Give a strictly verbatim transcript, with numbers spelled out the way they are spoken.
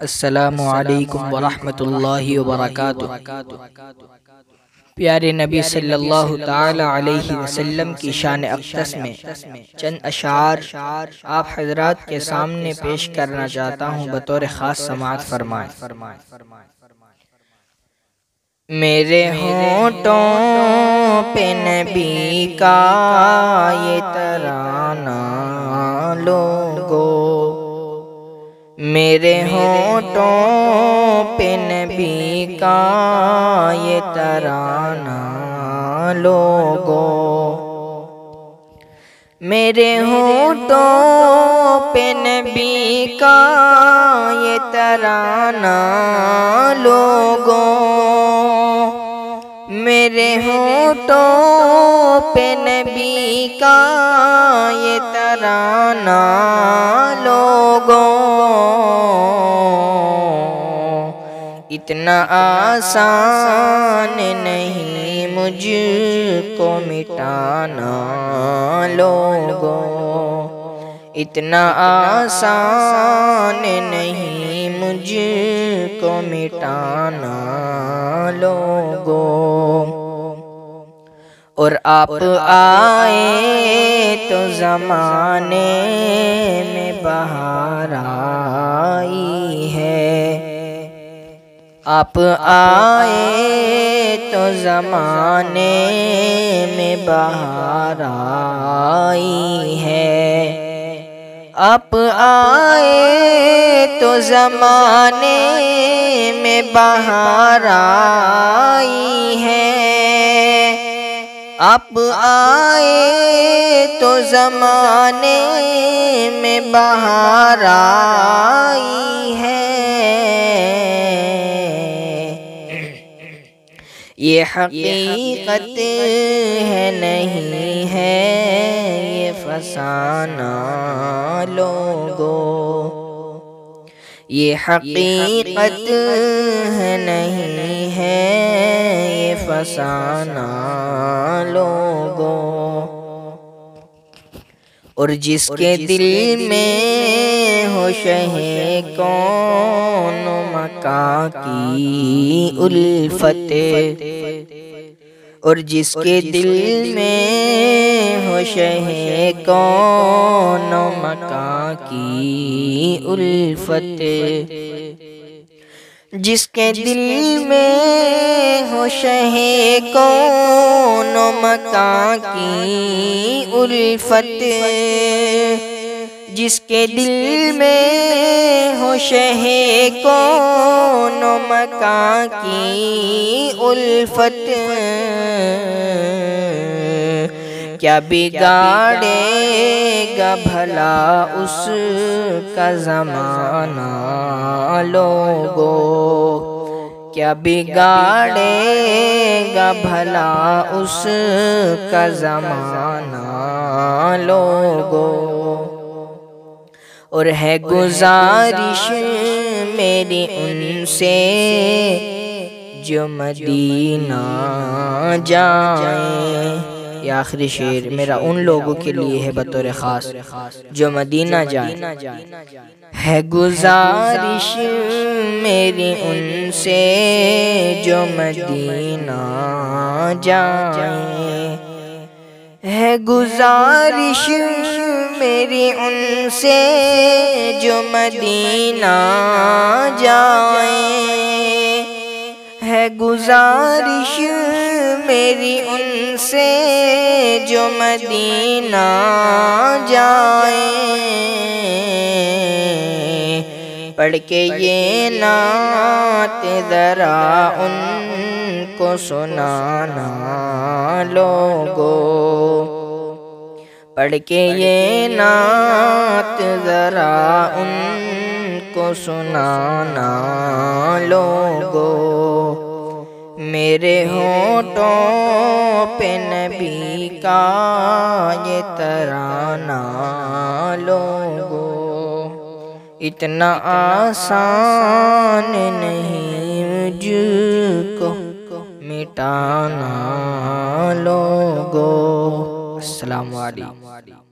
السلام علیکم ورحمۃ اللہ وبرکاتہ۔ پیارے نبی صلی اللہ تعالی علیہ وسلم کی شان اقدس میں چند اشعار آپ حضرات کے سامنے پیش کرنا چاہتا ہوں، بطور خاص سماعت فرمائیں۔ میرے ہونٹوں پہ نبی کا یہ ترانہ لوگو، میرے ہونٹوں پہ نبی کا یہ ترانہ لوگو، میرے ہونٹوں پہ نبی کا یہ ترانہ لوگو، میرے ہونٹوں پہ نبی کا یہ ترانہ لوگو، اتنا آسان نہیں مجھ کو مٹانا لوگو، اتنا آسان نہیں مجھ کو مٹانا لوگو، اور آپ آئے تو زمانے میں بہار آئی ہے، آپ آئے تو زمانے میں بہار آئی ہے، آپ آئے تو زمانے میں بہار آئی ہے، آپ آئے تو زمانے میں بہار آئی ہے، یہ حقیقت ہے نہیں ہے یہ فسانہ لوگو، یہ حقیقت ہے نہیں ہے یہ فسانہ لوگو، اور جس کے دل میں ہو شہ کون و مکان کی الفت، اور جس کے دل میں ہو شہ کون و مکان کی الفت، جس کے دل میں ہو شہ کون و مکان کی الفت، جس کے دل میں ہو شہ کون و مکان کی الفت، کیا بگاڑے گا بھلا اس کا زمانہ لوگو، کیا بگاڑے گا بھلا اس کا زمانہ لوگو، اور ہے گزارش میری ان سے جو مدینہ جائیں، یہ آخری شعر میرا ان لوگوں کے لیے ہے بطور خاص جو مدینہ جائیں، ہے گزارش میری ان سے جو مدینہ جائیں، ہے گزارش میری ان سے جو مدینہ جائیں، ہے گزارش میری ان سے جو مدینہ جائیں، پڑھ کے یہ نعت ذرا ان کو سنانا لوگو، پڑھ کے یہ نعت ذرا ان کو سنانا لوگو، میرے ہونٹوں پہ نبی کا یہ ترانہ لوگو، اتنا آسان نہیں مجھ کو مٹانا لوگو۔ السلام علیکم۔